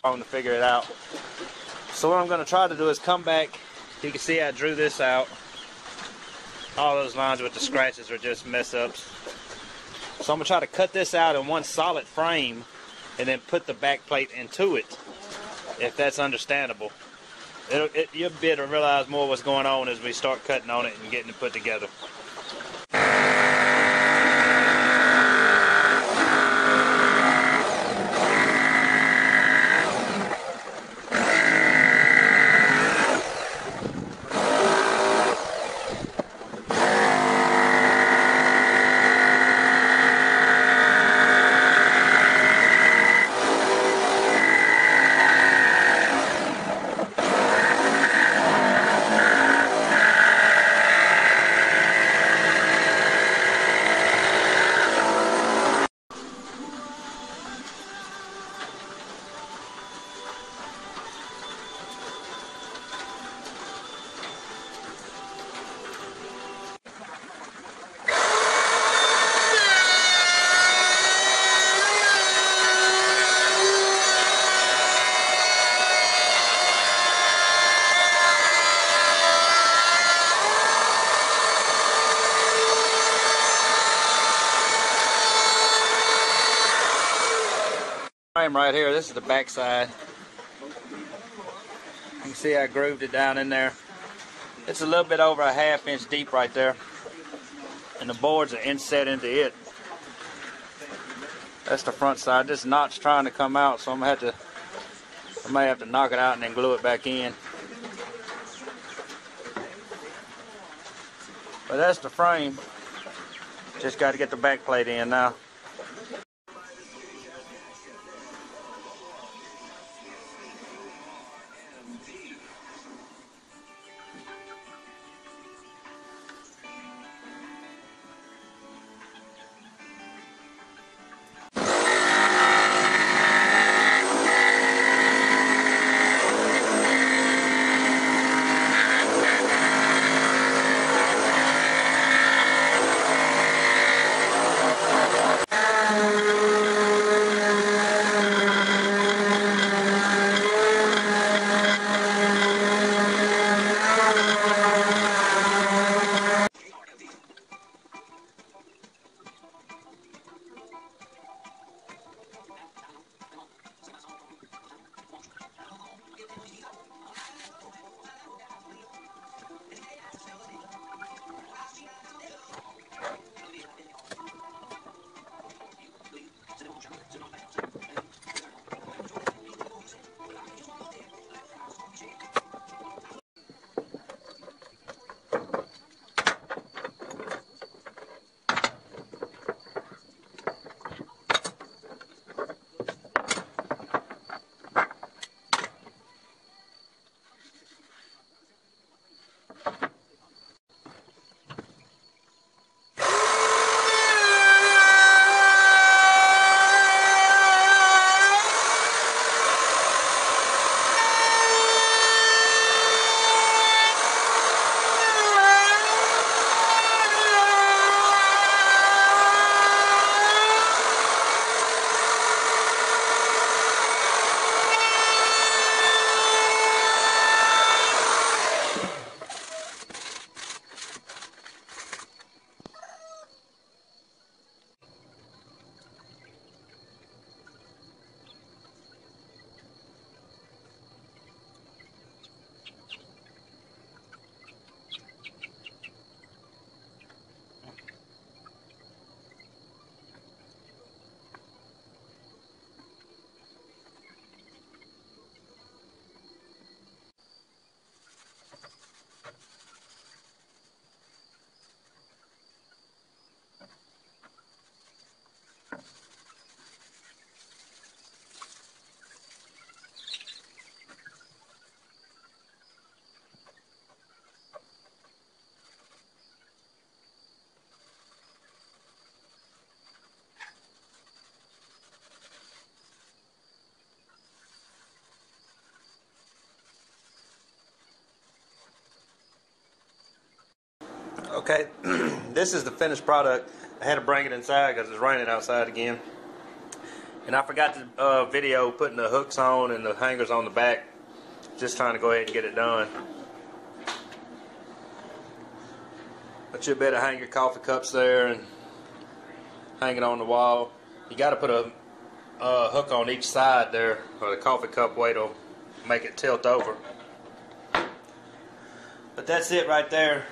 long to figure it out. So what I'm going to try to do is come back. You can see I drew this out. All those lines with the scratches are just mess ups. So I'm going to try to cut this out in one solid frame and then put the back plate into it, if that's understandable. You'll be able to realize more what's going on as we start cutting on it and getting it put together. Frame right here, this is the back side. You can see I grooved it down in there. It's a little bit over a ½ inch deep right there, and the boards are inset into it. That's the front side. This knot's trying to come out, so I may have to knock it out and then glue it back in. But that's the frame. Just got to get the back plate in now. Okay, this is the finished product. I had to bring it inside because it's raining outside again. And I forgot to video putting the hooks on and the hangers on the back. Just trying to go ahead and get it done. But you better hang your coffee cups there and hang it on the wall. You got to put a hook on each side there, or the coffee cup weight will make it tilt over. But that's it right there.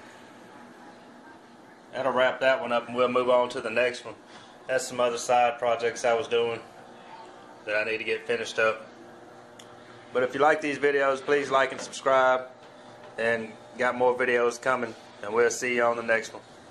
That'll wrap that one up, and we'll move on to the next one. That's some other side projects I was doing that I need to get finished up. But if you like these videos, please like and subscribe, and got more videos coming, and we'll see you on the next one.